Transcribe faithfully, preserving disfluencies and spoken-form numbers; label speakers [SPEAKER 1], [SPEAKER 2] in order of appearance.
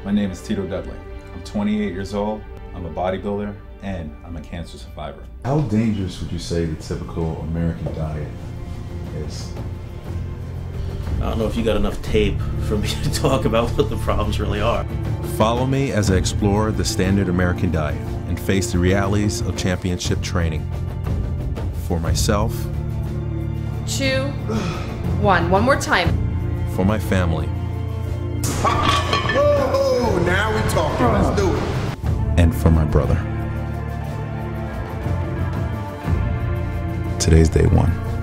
[SPEAKER 1] My name is Tito Dudley. I'm twenty-eight years old, I'm a bodybuilder, and I'm a cancer survivor.
[SPEAKER 2] How dangerous would you say the typical American diet is?
[SPEAKER 3] I don't know if you got enough tape for me to talk about what the problems really are.
[SPEAKER 4] Follow me as I explore the standard American diet and face the realities of championship training. For myself.
[SPEAKER 5] Two, one. One more time.
[SPEAKER 4] For my family.
[SPEAKER 6] Whoa, now we talking. Let's do it.
[SPEAKER 4] And for my brother. Today's day one.